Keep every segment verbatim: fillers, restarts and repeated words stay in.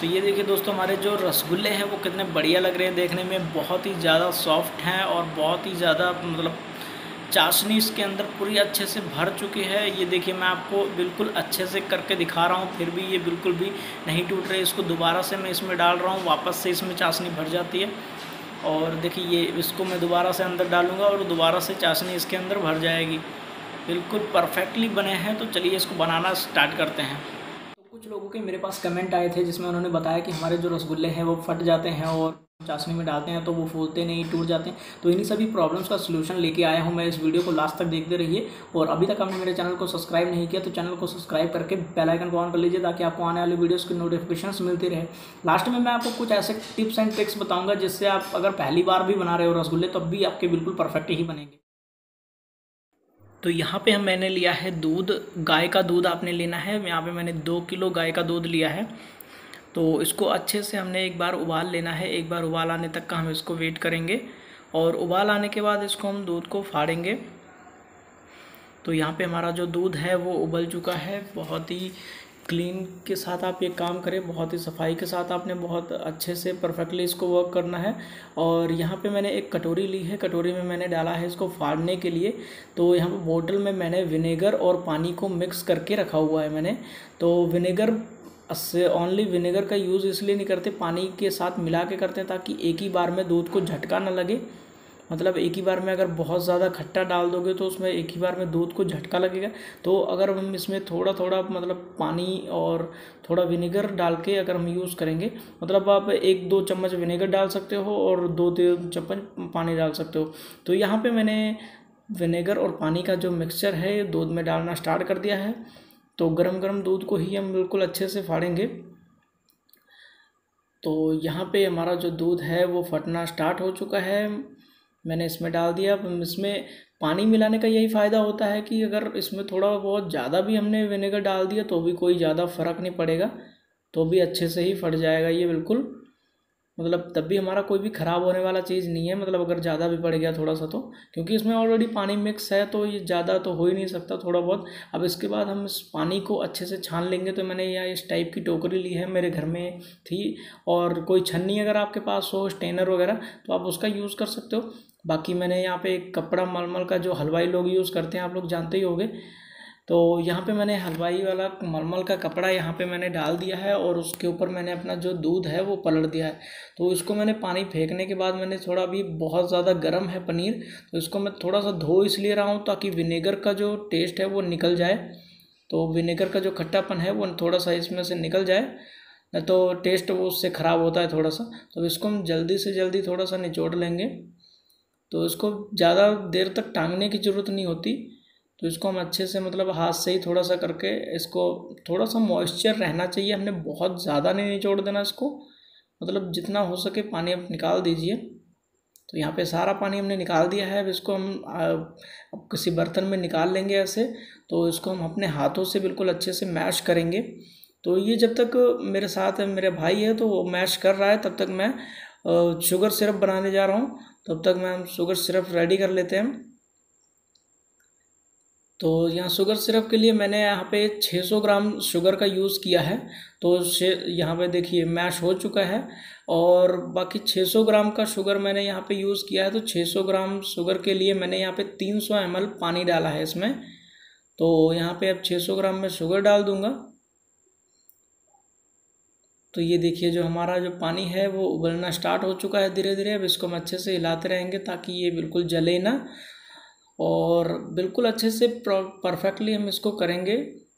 तो ये देखिए दोस्तों, हमारे जो रसगुल्ले हैं वो कितने बढ़िया लग रहे हैं देखने में। बहुत ही ज़्यादा सॉफ्ट हैं और बहुत ही ज़्यादा मतलब चाशनी इसके अंदर पूरी अच्छे से भर चुकी है। ये देखिए, मैं आपको बिल्कुल अच्छे से करके दिखा रहा हूँ, फिर भी ये बिल्कुल भी नहीं टूट रही। इसको दोबारा से मैं इसमें डाल रहा हूँ, वापस से इसमें चाशनी भर जाती है। और देखिए, ये इसको मैं दोबारा से अंदर डालूँगा और दोबारा से चाशनी इसके अंदर भर जाएगी। बिल्कुल परफेक्टली बने हैं। तो चलिए इसको बनाना स्टार्ट करते हैं। कुछ लोगों के मेरे पास कमेंट आए थे जिसमें उन्होंने बताया कि हमारे जो रसगुल्ले हैं वो फट जाते हैं और चाशनी में डालते हैं तो वो फूलते नहीं, टूट जाते हैं। तो इन्हीं सभी प्रॉब्लम्स का सलूशन लेके आया हूँ मैं। इस वीडियो को लास्ट तक देखते रहिए। और अभी तक आपने मेरे चैनल को सब्सक्राइब नहीं किया तो चैनल को सब्सक्राइब करके बेल आइकन को ऑन कर लीजिए ताकि आपको आने वाली वीडियोस की नोटिफिकेशंस मिलती रहे। लास्ट में मैं आपको कुछ ऐसे टिप्स एंड ट्रिक्स बताऊँगा जिससे आप अगर पहली बार भी बना रहे हो रसगुल्ले तब भी आपके बिल्कुल परफेक्ट ही बनेंगे। तो यहाँ पे हम मैंने लिया है दूध, गाय का दूध आपने लेना है। यहाँ पे मैंने दो किलो गाय का दूध लिया है। तो इसको अच्छे से हमने एक बार उबाल लेना है। एक बार उबाल आने तक का हम इसको वेट करेंगे और उबाल आने के बाद इसको हम दूध को फाड़ेंगे। तो यहाँ पे हमारा जो दूध है वो उबल चुका है। बहुत ही क्लीन के साथ आप ये काम करें, बहुत ही सफाई के साथ आपने बहुत अच्छे से परफेक्टली इसको वर्क करना है। और यहाँ पे मैंने एक कटोरी ली है, कटोरी में मैंने डाला है इसको फाड़ने के लिए। तो यहाँ पे बोतल में मैंने विनेगर और पानी को मिक्स करके रखा हुआ है मैंने। तो विनेगर से ओनली विनेगर का यूज़ इसलिए नहीं करते, पानी के साथ मिला के करते हैं ताकि एक ही बार में दूध को झटका ना लगे। मतलब एक ही बार में अगर बहुत ज़्यादा खट्टा डाल दोगे तो उसमें एक ही बार में दूध को झटका लगेगा। तो अगर हम इसमें थोड़ा थोड़ा मतलब पानी और थोड़ा विनेगर डाल के अगर हम यूज़ करेंगे, मतलब आप एक दो चम्मच विनेगर डाल सकते हो और दो तीन चम्मच पानी डाल सकते हो। तो यहाँ पे मैंने विनेगर और पानी का जो मिक्सचर है दूध में डालना स्टार्ट कर दिया है। तो गरम गरम दूध को ही हम बिल्कुल अच्छे से फाड़ेंगे। तो यहाँ पे हमारा जो दूध है वो फटना स्टार्ट हो चुका है। मैंने इसमें डाल दिया। इसमें पानी मिलाने का यही फ़ायदा होता है कि अगर इसमें थोड़ा बहुत ज़्यादा भी हमने विनेगर डाल दिया तो भी कोई ज़्यादा फ़र्क नहीं पड़ेगा, तो भी अच्छे से ही फट जाएगा ये बिल्कुल। मतलब तब भी हमारा कोई भी ख़राब होने वाला चीज़ नहीं है, मतलब अगर ज़्यादा भी पड़ गया थोड़ा सा तो, क्योंकि इसमें ऑलरेडी पानी मिक्स है तो ये ज़्यादा तो हो ही नहीं सकता, थोड़ा बहुत। अब इसके बाद हम इस पानी को अच्छे से छान लेंगे। तो मैंने यहाँ इस टाइप की टोकरी ली है, मेरे घर में थी। और कोई छन्नी अगर आपके पास हो, स्टेनर वगैरह, तो आप उसका यूज़ कर सकते हो। बाकी मैंने यहाँ पे एक कपड़ा मलमल का जो हलवाई लोग यूज़ करते हैं, आप लोग जानते ही होंगे। तो यहाँ पे मैंने हलवाई वाला मलमल का कपड़ा यहाँ पे मैंने डाल दिया है और उसके ऊपर मैंने अपना जो दूध है वो पलट दिया है। तो इसको मैंने पानी फेंकने के बाद मैंने थोड़ा, अभी बहुत ज़्यादा गर्म है पनीर, तो इसको मैं थोड़ा सा धो इसलिए रहा हूँ ताकि विनेगर का जो टेस्ट है वो निकल जाए। तो विनेगर का जो खट्टापन है वो थोड़ा सा इसमें से निकल जाए, नहीं तो टेस्ट वो उससे ख़राब होता है थोड़ा सा। तो इसको हम जल्दी से जल्दी थोड़ा सा निचोड़ लेंगे। तो इसको ज़्यादा देर तक टांगने की ज़रूरत नहीं होती। तो इसको हम अच्छे से मतलब हाथ से ही थोड़ा सा करके, इसको थोड़ा सा मॉइस्चर रहना चाहिए, हमने बहुत ज़्यादा नहीं निचोड़ देना इसको। मतलब जितना हो सके पानी आप निकाल दीजिए। तो यहाँ पे सारा पानी हमने निकाल दिया है। अब इसको हम अब किसी बर्तन में निकाल लेंगे ऐसे। तो इसको हम अपने हाथों से बिल्कुल अच्छे से मैश करेंगे। तो ये जब तक मेरे साथ मेरे भाई है तो वो मैश कर रहा है, तब तक मैं शुगर सिरप बनाने जा रहा हूँ। तब तक मैं हम शुगर सिरप रेडी कर लेते हैं। तो यहाँ शुगर सिरप के लिए मैंने यहाँ पे छह सौ ग्राम शुगर का यूज़ किया है। तो यहाँ पे देखिए मैश हो चुका है। और बाकी छह सौ ग्राम का शुगर मैंने यहाँ पे यूज़ किया है। तो छह सौ ग्राम शुगर के लिए मैंने यहाँ पे तीन सौ एम एल पानी डाला है इसमें। तो यहाँ पे अब छह सौ ग्राम में शुगर डाल दूँगा। तो ये देखिए जो हमारा जो पानी है वो उबलना स्टार्ट हो चुका है धीरे धीरे। अब इसको हम अच्छे से हिलाते रहेंगे ताकि ये बिल्कुल जले ना, और बिल्कुल अच्छे से परफेक्टली हम इसको करेंगे।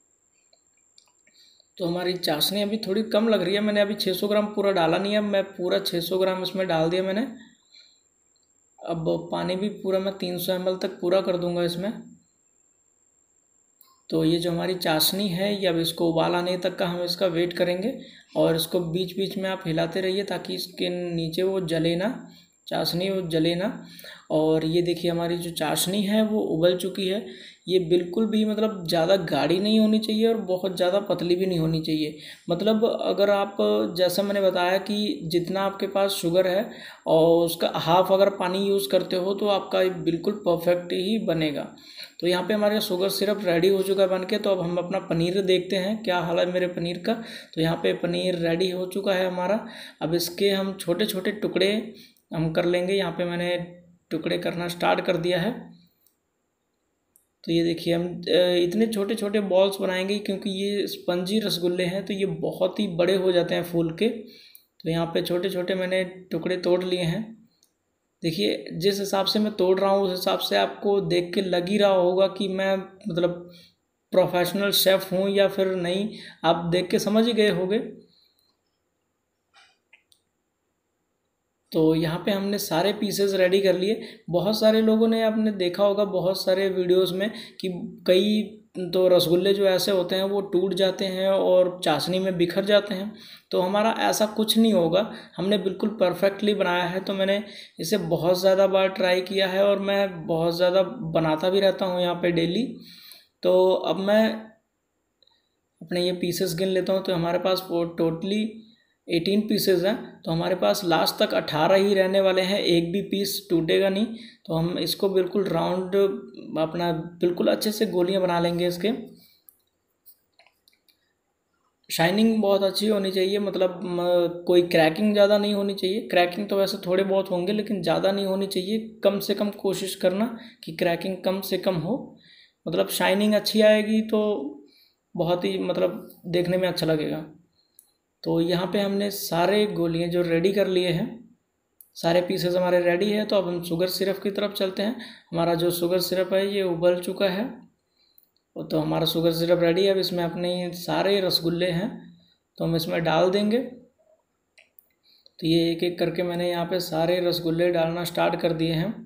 तो हमारी चाशनी अभी थोड़ी कम लग रही है, मैंने अभी छह सौ ग्राम पूरा डाला नहीं है, मैं पूरा छह सौ ग्राम इसमें डाल दिया मैंने। अब पानी भी पूरा मैं तीन सौ एम एल तक पूरा कर दूंगा इसमें। तो ये जो हमारी चाशनी है ये अब इसको उबाल आने तक का हम इसका वेट करेंगे। और इसको बीच बीच में आप हिलाते रहिए ताकि इसके नीचे वो जले ना, चाशनी वो जले ना। और ये देखिए हमारी जो चाशनी है वो उबल चुकी है। ये बिल्कुल भी मतलब ज़्यादा गाढ़ी नहीं होनी चाहिए और बहुत ज़्यादा पतली भी नहीं होनी चाहिए। मतलब अगर आप, जैसा मैंने बताया कि जितना आपके पास शुगर है और उसका हाफ अगर पानी यूज़ करते हो तो आपका बिल्कुल परफेक्ट ही बनेगा। तो यहाँ पे हमारे शुगर सिरप रेडी हो चुका है बन के। तो अब हम अपना पनीर देखते हैं क्या हाल है मेरे पनीर का। तो यहाँ पे पनीर रेडी हो चुका है हमारा। अब इसके हम छोटे छोटे टुकड़े हम कर लेंगे। यहाँ पे मैंने टुकड़े करना स्टार्ट कर दिया है। तो ये देखिए हम इतने छोटे छोटे बॉल्स बनाएंगे क्योंकि ये स्पंजी रसगुल्ले हैं तो ये बहुत ही बड़े हो जाते हैं फूल के। तो यहाँ पे छोटे छोटे मैंने टुकड़े तोड़ लिए हैं। देखिए जिस हिसाब से मैं तोड़ रहा हूँ उस हिसाब से आपको देख के लग ही रहा होगा कि मैं मतलब प्रोफेशनल शेफ़ हूँ या फिर नहीं, आप देख के समझ ही गए होंगे। तो यहाँ पे हमने सारे पीसेस रेडी कर लिए। बहुत सारे लोगों ने आपने देखा होगा बहुत सारे वीडियोस में कि कई तो रसगुल्ले जो ऐसे होते हैं वो टूट जाते हैं और चाशनी में बिखर जाते हैं। तो हमारा ऐसा कुछ नहीं होगा, हमने बिल्कुल परफेक्टली बनाया है। तो मैंने इसे बहुत ज़्यादा बार ट्राई किया है और मैं बहुत ज़्यादा बनाता भी रहता हूँ यहाँ पे डेली। तो अब मैं अपने ये पीसेस गिन लेता हूँ। तो हमारे पास वो टोटली एटीन पीसेस हैं। तो हमारे पास लास्ट तक अठारह ही रहने वाले हैं, एक भी पीस टूटेगा नहीं। तो हम इसको बिल्कुल राउंड अपना बिल्कुल अच्छे से गोलियां बना लेंगे। इसके शाइनिंग बहुत अच्छी होनी चाहिए, मतलब कोई क्रैकिंग ज़्यादा नहीं होनी चाहिए। क्रैकिंग तो वैसे थोड़े बहुत होंगे लेकिन ज़्यादा नहीं होनी चाहिए। कम से कम कोशिश करना कि क्रैकिंग कम से कम हो, मतलब शाइनिंग अच्छी आएगी तो बहुत ही मतलब देखने में अच्छा लगेगा। तो यहाँ पे हमने सारे गोलियाँ जो रेडी कर लिए हैं, सारे पीसेस हमारे रेडी है। तो अब हम शुगर सिरप की तरफ चलते हैं। हमारा जो शुगर सिरप है ये उबल चुका है। तो हमारा शुगर सिरप रेडी है। अब इसमें अपने सारे रसगुल्ले हैं तो हम इसमें डाल देंगे। तो ये एक एक करके मैंने यहाँ पे सारे रसगुल्ले डालना स्टार्ट कर दिए हैं।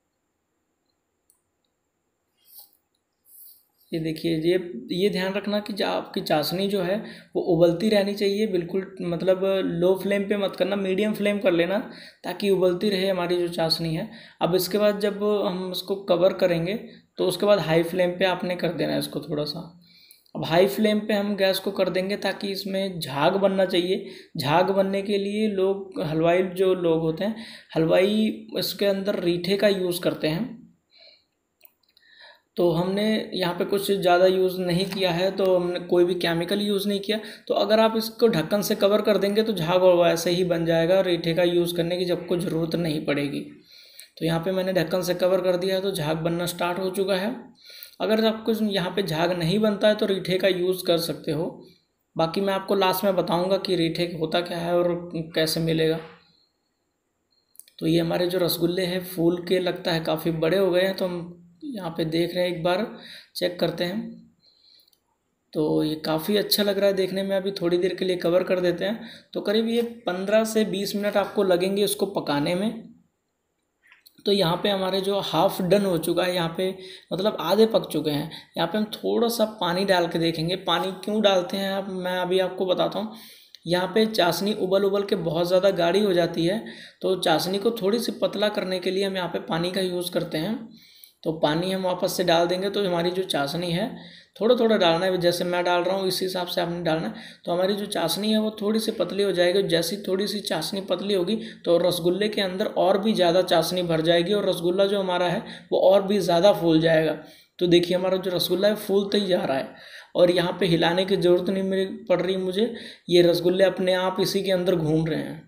ये देखिए, ये ये ध्यान रखना कि जो आपकी चाशनी जो है वो उबलती रहनी चाहिए बिल्कुल, मतलब लो फ्लेम पे मत करना, मीडियम फ्लेम कर लेना ताकि उबलती रहे हमारी जो चाशनी है। अब इसके बाद जब हम इसको कवर करेंगे तो उसके बाद हाई फ्लेम पे आपने कर देना है इसको थोड़ा सा। अब हाई फ्लेम पे हम गैस को कर देंगे ताकि इसमें झाग बनना चाहिए। झाग बनने के लिए लोग हलवाई जो लोग होते हैं, हलवाई इसके अंदर रीठे का यूज़ करते हैं। तो हमने यहाँ पे कुछ ज़्यादा यूज़ नहीं किया है, तो हमने कोई भी केमिकल यूज़ नहीं किया। तो अगर आप इसको ढक्कन से कवर कर देंगे तो झाग और वैसे ही बन जाएगा, रीठे का यूज़ करने की जब कोई ज़रूरत नहीं पड़ेगी। तो यहाँ पे मैंने ढक्कन से कवर कर दिया है तो झाग बनना स्टार्ट हो चुका है। अगर आपको यहाँ पे झाग नहीं बनता है तो रीठे का यूज़ कर सकते हो। बाकी मैं आपको लास्ट में बताऊँगा कि रीठे होता क्या है और कैसे मिलेगा। तो ये हमारे जो रसगुल्ले हैं फूल के लगता है काफ़ी बड़े हो गए हैं। तो हम यहाँ पे देख रहे हैं, एक बार चेक करते हैं। तो ये काफ़ी अच्छा लग रहा है देखने में। अभी थोड़ी देर के लिए कवर कर देते हैं। तो करीब ये पंद्रह से बीस मिनट आपको लगेंगे इसको पकाने में। तो यहाँ पे हमारे जो हाफ डन हो चुका है, यहाँ पे मतलब आधे पक चुके हैं। यहाँ पे हम थोड़ा सा पानी डाल के देखेंगे। पानी क्यों डालते हैं आप, मैं अभी आपको बताता हूँ। यहाँ पे चाशनी उबल उबल के बहुत ज़्यादा गाढ़ी हो जाती है, तो चाशनी को थोड़ी सी पतला करने के लिए हम यहाँ पे पानी का यूज़ करते हैं। तो पानी हम वापस से डाल देंगे तो हमारी जो चाशनी है, थोड़ा थोड़ा डालना है, जैसे मैं डाल रहा हूँ इसी हिसाब से आपने डालना है। तो हमारी जो चाशनी है वो थोड़ी सी पतली हो जाएगी। जैसी थोड़ी सी चाशनी पतली होगी तो रसगुल्ले के अंदर और भी ज़्यादा चाशनी भर जाएगी और रसगुल्ला जो हमारा है वो और भी ज़्यादा फूल जाएगा। तो देखिए हमारा जो रसगुल्ला है फूलता ही जा रहा है और यहाँ पे हिलाने की ज़रूरत नहीं मेरी पड़ रही मुझे। ये रसगुल्ले अपने आप इसी के अंदर घूम रहे हैं,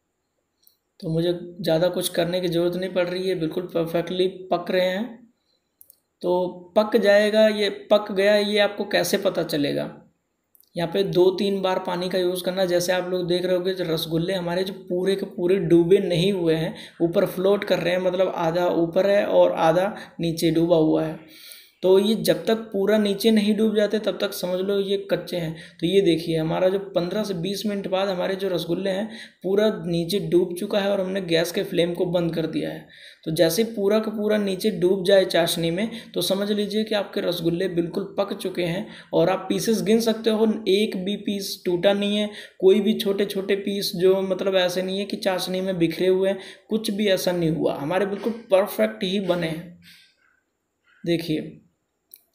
तो मुझे ज़्यादा कुछ करने की ज़रूरत नहीं पड़ रही है। बिल्कुल परफेक्टली पक रहे हैं। तो पक जाएगा, ये पक गया ये आपको कैसे पता चलेगा। यहाँ पे दो तीन बार पानी का यूज़ करना। जैसे आप लोग देख रहे होंगे जो रसगुल्ले हमारे जो पूरे के पूरे डूबे नहीं हुए हैं, ऊपर फ्लोट कर रहे हैं, मतलब आधा ऊपर है और आधा नीचे डूबा हुआ है। तो ये जब तक पूरा नीचे नहीं डूब जाते तब तक समझ लो ये कच्चे हैं। तो ये देखिए हमारा जो पंद्रह से बीस मिनट बाद हमारे जो रसगुल्ले हैं पूरा नीचे डूब चुका है और हमने गैस के फ्लेम को बंद कर दिया है। तो जैसे पूरा का पूरा नीचे डूब जाए चाशनी में तो समझ लीजिए कि आपके रसगुल्ले बिल्कुल पक चुके हैं। और आप पीसेस गिन सकते हो, एक भी पीस टूटा नहीं है, कोई भी छोटे छोटे पीस जो मतलब ऐसे नहीं है कि चाशनी में बिखरे हुए हैं, कुछ भी ऐसा नहीं हुआ। हमारे बिल्कुल परफेक्ट ही बने हैं। देखिए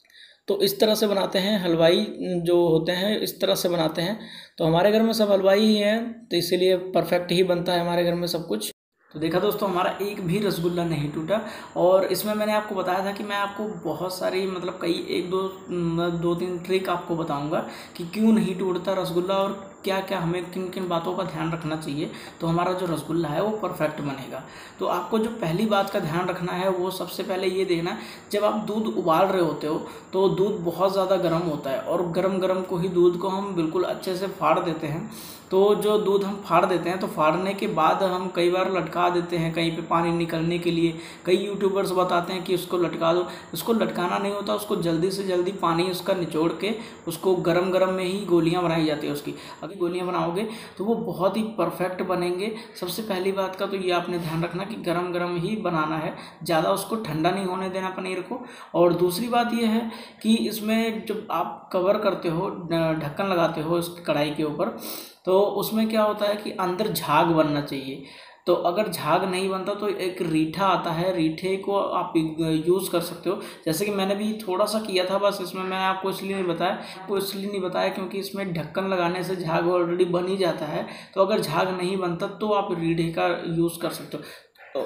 तो इस तरह से बनाते हैं हलवाई जो होते हैं, इस तरह से बनाते हैं। तो हमारे घर में सब हलवाई ही हैं, तो इसीलिए परफेक्ट ही बनता है हमारे घर में सब कुछ। तो देखा दोस्तों, हमारा एक भी रसगुल्ला नहीं टूटा। और इसमें मैंने आपको बताया था कि मैं आपको बहुत सारी मतलब कई एक दो दो तीन ट्रिक आपको बताऊंगा कि क्यों नहीं टूटता रसगुल्ला और क्या क्या हमें किन किन बातों का ध्यान रखना चाहिए तो हमारा जो रसगुल्ला है वो परफेक्ट बनेगा। तो आपको जो पहली बात का ध्यान रखना है वो सबसे पहले ये देखना, जब आप दूध उबाल रहे होते हो तो दूध बहुत ज़्यादा गर्म होता है और गर्म गर्म को ही दूध को हम बिल्कुल अच्छे से फाड़ देते हैं। तो जो दूध हम फाड़ देते हैं तो फाड़ने के बाद हम कई बार लटका देते हैं कहीं पे पानी निकलने के लिए। कई यूट्यूबर्स बताते हैं कि उसको लटका दो, उसको लटकाना नहीं होता, उसको जल्दी से जल्दी पानी उसका निचोड़ के उसको गरम गरम में ही गोलियां बनाई जाती है उसकी। अगर गोलियां बनाओगे तो वो बहुत ही परफेक्ट बनेंगे। सबसे पहली बात का तो ये आपने ध्यान रखना कि गरम गरम ही बनाना है, ज़्यादा उसको ठंडा नहीं होने देना पनीर को। और दूसरी बात ये है कि इसमें जब आप कवर करते हो, ढक्कन लगाते हो इस कढ़ाई के ऊपर, तो उसमें क्या होता है कि अंदर झाग बनना चाहिए। तो अगर झाग नहीं बनता तो एक रीठा आता है, रीठे को आप यूज़ कर सकते हो। जैसे कि मैंने भी थोड़ा सा किया था, बस इसमें मैंने आपको इसलिए नहीं बताया आपको इसलिए नहीं बताया क्योंकि इसमें ढक्कन लगाने से झाग ऑलरेडी बन ही जाता है। तो अगर झाग नहीं बनता तो आप रीठे का यूज़ कर सकते हो। तो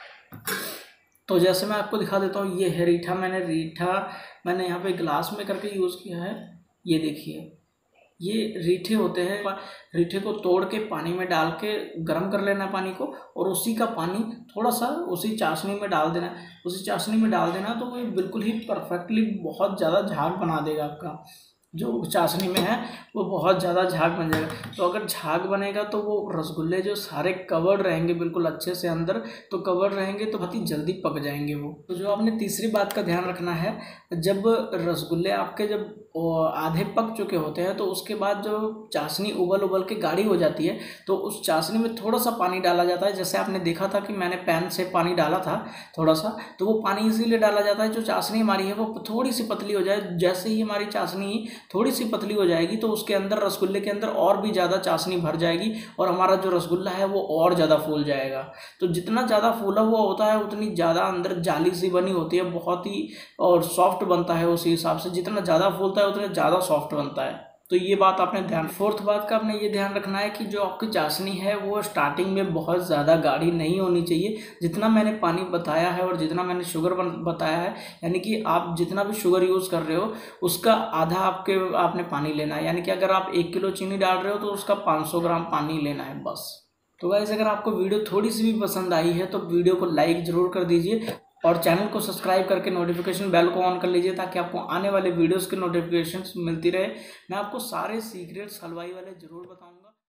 तो जैसे मैं आपको दिखा देता हूँ, ये है रीठा। मैंने रीठा मैंने यहाँ पे ग्लास में करके यूज़ किया है। ये देखिए, ये रीठे होते हैं। रीठे को तोड़ के पानी में डाल के गर्म कर लेना पानी को, और उसी का पानी थोड़ा सा उसी चाशनी में डाल देना। उसी चाशनी में डाल देना तो वो बिल्कुल ही परफेक्टली बहुत ज़्यादा झाग बना देगा। आपका जो चाशनी में है वो बहुत ज़्यादा झाग बन जाएगा। तो अगर झाग बनेगा तो वो रसगुल्ले जो सारे कवर्ड रहेंगे बिल्कुल अच्छे से अंदर, तो कवर्ड रहेंगे तो बहुत ही जल्दी पक जाएंगे वो। तो जो आपने तीसरी बात का ध्यान रखना है, जब रसगुल्ले आपके जब आधे पक चुके होते हैं तो उसके बाद जो चाशनी उबल उबल के गाढ़ी हो जाती है तो उस चाशनी में थोड़ा सा पानी डाला जाता है। जैसे आपने देखा था कि मैंने पैन से पानी डाला था थोड़ा सा, तो वो पानी इसीलिए डाला जाता है जो चाशनी हमारी है वो थोड़ी सी पतली हो जाए। जैसे ही हमारी चाशनी थोड़ी सी पतली हो जाएगी तो उसके अंदर रसगुल्ले के अंदर और भी ज़्यादा चाशनी भर जाएगी और हमारा जो रसगुल्ला है वो और ज़्यादा फूल जाएगा। तो जितना ज़्यादा फूला हुआ होता है उतनी ज़्यादा अंदर जाली सी बनी होती है, बहुत ही और सॉफ्ट बनता है। उसी हिसाब से जितना ज़्यादा फूलता है उतना ज़्यादा सॉफ्ट बनता है। तो ये बात आपने ध्यान। फोर्थ बात का आपने ये ध्यान रखना है कि जो आपकी चाशनी है वो स्टार्टिंग में बहुत ज़्यादा गाढ़ी नहीं होनी चाहिए। जितना मैंने पानी बताया है और जितना मैंने शुगर बताया है, यानी कि आप जितना भी शुगर यूज़ कर रहे हो उसका आधा आपके आपने पानी लेना है। यानी कि अगर आप एक किलो चीनी डाल रहे हो तो उसका पाँच सौ ग्राम पानी लेना है बस। तो गाइस, अगर आपको वीडियो थोड़ी सी भी पसंद आई है तो वीडियो को लाइक ज़रूर कर दीजिए और चैनल को सब्सक्राइब करके नोटिफिकेशन बेल को ऑन कर लीजिए ताकि आपको आने वाले वीडियोस के नोटिफिकेशंस मिलती रहे। मैं आपको सारे सीक्रेट्स हलवाई वाले ज़रूर बताऊंगा।